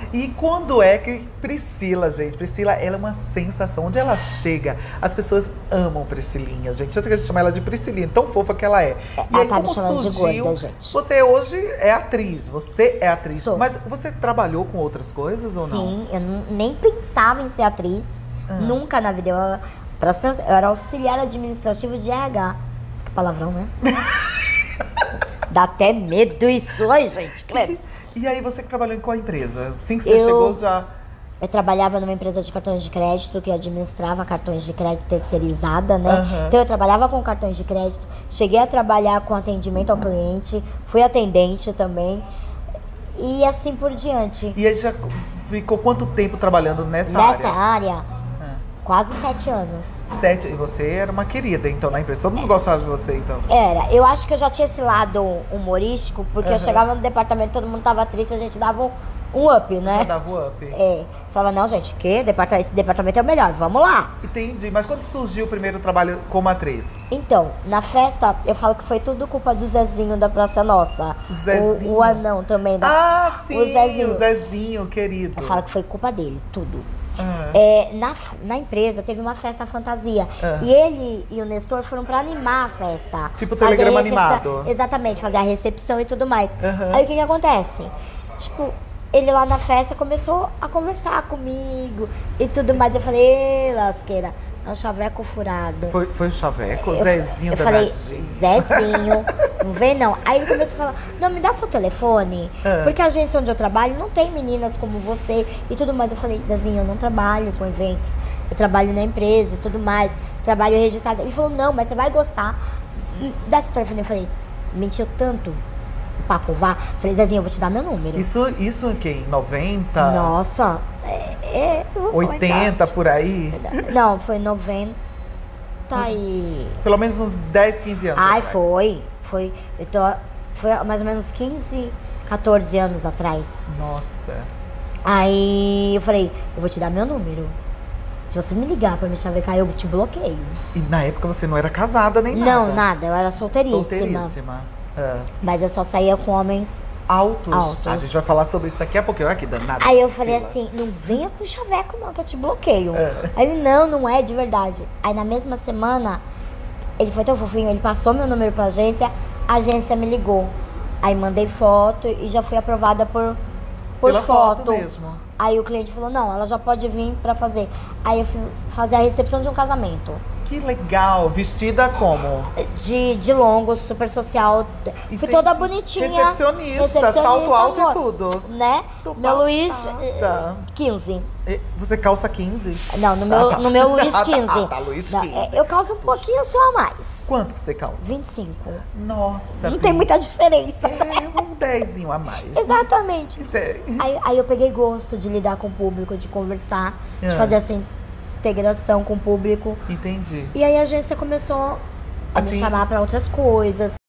E quando é que Priscila, gente? Priscila, ela é uma sensação. Onde ela chega, as pessoas amam Priscilinha, gente. Eu tenho que chamar ela de Priscilinha, tão fofa que ela é. E Ela aí, tá me como chamando de surgiu? gorda, gente. Você hoje é atriz, você é atriz. Sou. Mas você trabalhou com outras coisas ou não? Sim, eu nem pensava em ser atriz. Nunca na vida. Eu era auxiliar administrativo de RH. Que palavrão, né? Dá até medo isso. Ai, gente, credo. E aí, você que trabalhou em qual empresa? Assim que você chegou já... Eu trabalhava numa empresa de cartões de crédito que administrava cartões de crédito terceirizada, né? Então eu trabalhava com cartões de crédito, cheguei a trabalhar com atendimento ao cliente, fui atendente também e assim por diante. E aí já ficou quanto tempo trabalhando nessa Nessa área? área, quase 7 anos. 7. E você era uma querida, então, na empresa. Todo mundo gostava de você, então. Era. Eu acho que eu já tinha esse lado humorístico, porque eu chegava no departamento, todo mundo tava triste, a gente dava um up, né? Já dava o up. É. Falava, não, gente, esse departamento é o melhor, vamos lá. Entendi. Mas quando surgiu o primeiro trabalho como atriz? Então, na festa, eu falo que foi tudo culpa do Zezinho da Praça Nossa. Zezinho? O anão também. Sim, o Zezinho. querido. Eu falo que foi culpa dele, tudo. Ah. Na empresa teve uma festa fantasia. E ele e o Nestor foram pra animar a festa. Tipo Fazer telegrama a recepção- animado. Exatamente, fazer a recepção e tudo mais. Aí o que acontece? Tipo, ele lá na festa começou a conversar comigo e tudo mais. Eu falei, ei, lasqueira, é um chaveco furado. Foi o chaveco? Eu- Zezinho Eu falei, danadinho. Zezinho, não vem não. Aí ele começou a falar, não, me dá seu telefone, porque a agência onde eu trabalho não tem meninas como você e tudo mais. Eu falei, Zezinho, eu não trabalho com eventos, eu trabalho na empresa e tudo mais, trabalho registrado. Ele falou, não, mas você vai gostar. Dá seu telefone. Eu falei, mentiu tanto pra covar. Falei, Zezinho, eu vou te dar meu número. Isso em quem? 90? Nossa, eu vou falar 80, por aí? Não, foi 90 e... Pelo menos uns 10, 15 anos Ai, atrás. foi. Foi mais ou menos 15, 14 anos atrás. Nossa. Aí eu falei, eu vou te dar meu número. Se você me ligar pra me chavecar, eu te bloqueio. E na época você não era casada nem nada? Não, nada, eu era solteiríssima. Solteiríssima. Mas eu só saía com homens. Altos. A gente vai falar sobre isso daqui a pouquinho. Olha que danado. Aí eu falei Priscila. assim, não venha com chaveco não, que eu te bloqueio. Aí ele, não é de verdade. Aí na mesma semana, ele foi tão fofinho, ele passou meu número pra agência, a agência me ligou. Aí mandei foto e já fui aprovada por Pela foto foto. mesmo. Aí o cliente falou, não, ela já pode vir pra fazer. Aí eu fui fazer a recepção de um casamento. Que legal. Vestida como? De longo, super social. Fui Entendi. toda bonitinha. Recepcionista, salto alto amor. e tudo. Né? Tô Meu Luiz, passada. 15. Você calça 15? Não, no meu Luiz 15. Tá, Luiz Não, 15. eu calço um pouquinho só a mais. Quanto você calça? 25. Nossa. Não tem muita diferença. Um dezinho a mais. Exatamente. Tem. Aí eu peguei gosto de lidar com o público, de conversar, de fazer essa integração com o público. Entendi. E aí a agência começou a me chamar pra outras coisas.